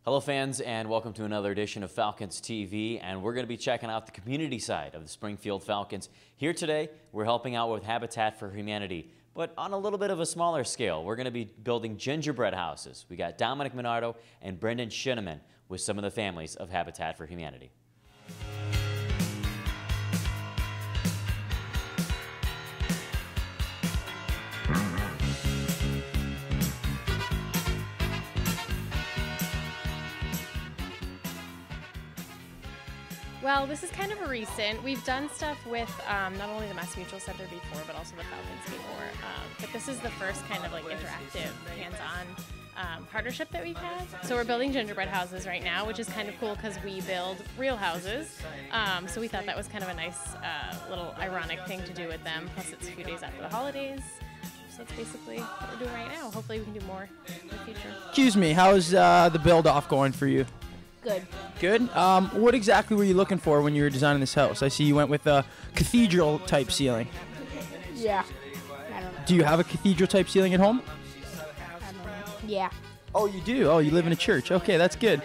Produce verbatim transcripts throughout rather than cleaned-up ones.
Hello fans, and welcome to another edition of Falcons T V, and we're going to be checking out the community side of the Springfield Falcons. Here today, we're helping out with Habitat for Humanity, but on a little bit of a smaller scale. We're going to be building gingerbread houses. We got Domenic Monardo and Brendan Shinnimin with some of the families of Habitat for Humanity. Well, this is kind of a recent. We've done stuff with um, not only the Mass Mutual Center before, but also the Falcons before. Um, but this is the first kind of like interactive, hands-on um, partnership that we've had. So we're building gingerbread houses right now, which is kind of cool because we build real houses. Um, so we thought that was kind of a nice uh, little ironic thing to do with them. Plus, it's a few days after the holidays. So that's basically what we're doing right now. Hopefully, we can do more in the future. Excuse me, how's uh, the build-off going for you? Good. Good. Um, what exactly were you looking for when you were designing this house? I see you went with a cathedral-type ceiling. Yeah. I don't know. Do you have a cathedral-type ceiling at home? I don't know. Yeah. Oh, you do? Oh, you live in a church. Okay, that's good.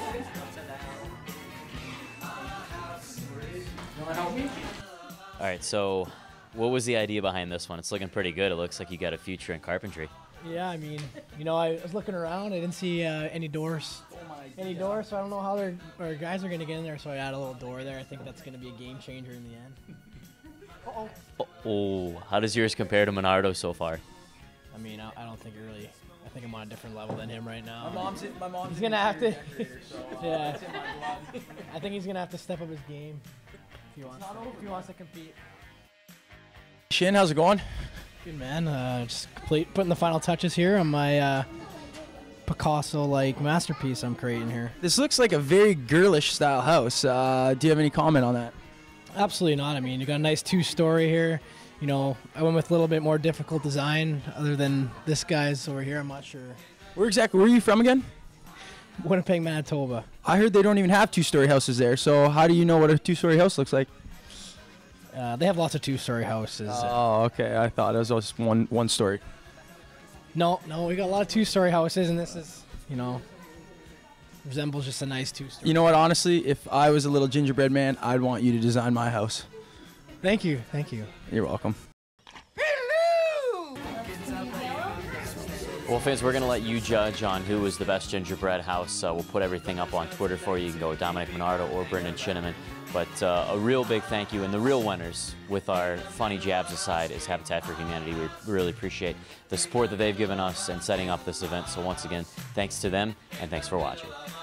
All right, so what was the idea behind this one? It's looking pretty good. It looks like you got a future in carpentry. Yeah, I mean, you know, I was looking around. I didn't see uh, any doors. Any doors, so I don't know how their our guys are going to get in there, so I add a little door there. I think that's going to be a game changer in the end. Uh-oh. Oh, oh, how does yours compare to Monardo so far? I mean, I, I don't think it really. I think I'm on a different level than him right now. My mom's in, my mom's he's going to have to. Yeah. I think he's going to have to step up his game if he wants to, if he wants to compete. Shin, how's it going? Good, man. Uh, just complete, putting the final touches here on my uh, Picasso-like masterpiece I'm creating here. This looks like a very girlish style house. Uh, do you have any comment on that? Absolutely not. I mean, you got a nice two-story here. You know, I went with a little bit more difficult design other than this guy's over here. I'm not sure. Where exactly, where are you from again? Winnipeg, Manitoba. I heard they don't even have two-story houses there, so how do you know what a two-story house looks like? Uh, they have lots of two-story houses. Oh, okay. I thought it was just one one story. No, no, we got a lot of two-story houses, and this is, you know, resembles just a nice two-story. You know what? Honestly, if I was a little gingerbread man, I'd want you to design my house. Thank you, thank you. You're welcome. Well, fans, we're going to let you judge on who is the best gingerbread house. Uh, we'll put everything up on Twitter for you. You can go with Domenic Monardo or Brendan Shinnimin. But uh, a real big thank you, and the real winners, with our funny jabs aside, is Habitat for Humanity. We really appreciate the support that they've given us in setting up this event. So once again, thanks to them, and thanks for watching.